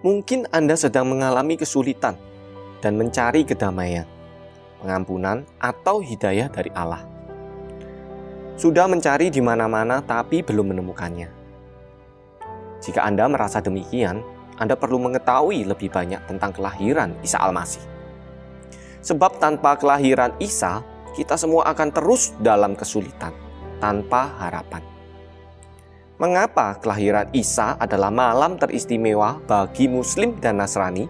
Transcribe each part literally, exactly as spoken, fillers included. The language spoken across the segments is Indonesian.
Mungkin Anda sedang mengalami kesulitan dan mencari kedamaian, pengampunan, atau hidayah dari Allah. Sudah mencari di mana-mana tapi belum menemukannya. Jika Anda merasa demikian, Anda perlu mengetahui lebih banyak tentang kelahiran Isa Al-Masih. Sebab tanpa kelahiran Isa, kita semua akan terus dalam kesulitan, tanpa harapan. Mengapa kelahiran Isa adalah malam teristimewa bagi Muslim dan Nasrani?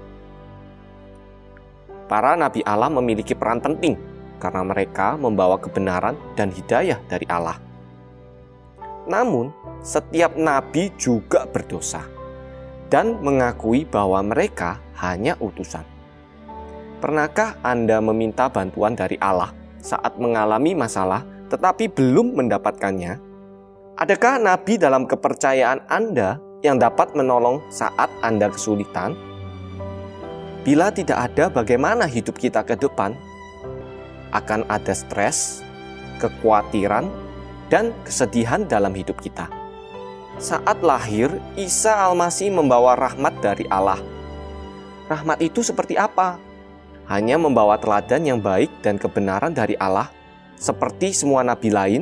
Para nabi Allah memiliki peran penting karena mereka membawa kebenaran dan hidayah dari Allah. Namun, setiap nabi juga berdosa dan mengakui bahwa mereka hanya utusan. Pernahkah Anda meminta bantuan dari Allah saat mengalami masalah tetapi belum mendapatkannya? Adakah nabi dalam kepercayaan Anda yang dapat menolong saat Anda kesulitan? Bila tidak ada, bagaimana hidup kita ke depan? Akan ada stres, kekhawatiran, dan kesedihan dalam hidup kita. Saat lahir, Isa Al-Masih membawa rahmat dari Allah. Rahmat itu seperti apa? Hanya membawa teladan yang baik dan kebenaran dari Allah, seperti semua nabi lain?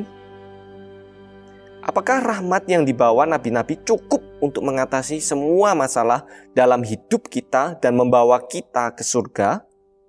Apakah rahmat yang dibawa nabi-nabi cukup untuk mengatasi semua masalah dalam hidup kita dan membawa kita ke surga?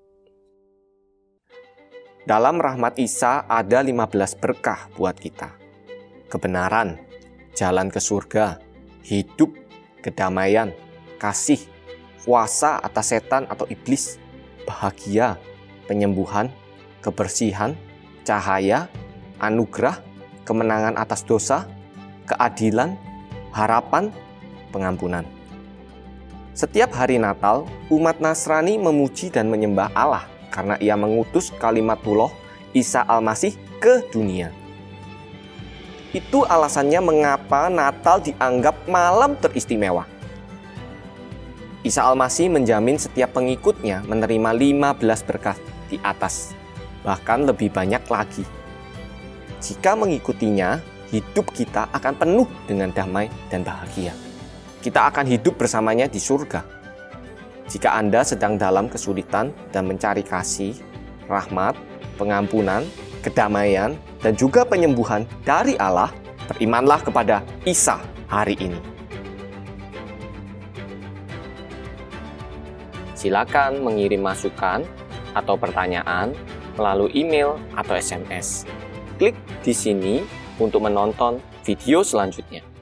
Dalam rahmat Isa ada lima belas berkah buat kita. Kebenaran, jalan ke surga, hidup, kedamaian, kasih, kuasa atas setan atau iblis, bahagia, penyembuhan, kebersihan, cahaya, anugerah, kemenangan atas dosa, keadilan, harapan, pengampunan. Setiap hari Natal, umat Nasrani memuji dan menyembah Allah karena Ia mengutus kalimatullah Isa Al-Masih ke dunia. Itu alasannya mengapa Natal dianggap malam teristimewa. Isa Al-Masih menjamin setiap pengikutnya menerima lima belas berkah di atas, bahkan lebih banyak lagi. Jika mengikutinya, hidup kita akan penuh dengan damai dan bahagia. Kita akan hidup bersamanya di surga. Jika Anda sedang dalam kesulitan dan mencari kasih, rahmat, pengampunan, kedamaian, dan juga penyembuhan dari Allah, berimanlah kepada Isa hari ini. Silakan mengirim masukan atau pertanyaan melalui email atau S M S. Klik di sini untuk menonton video selanjutnya.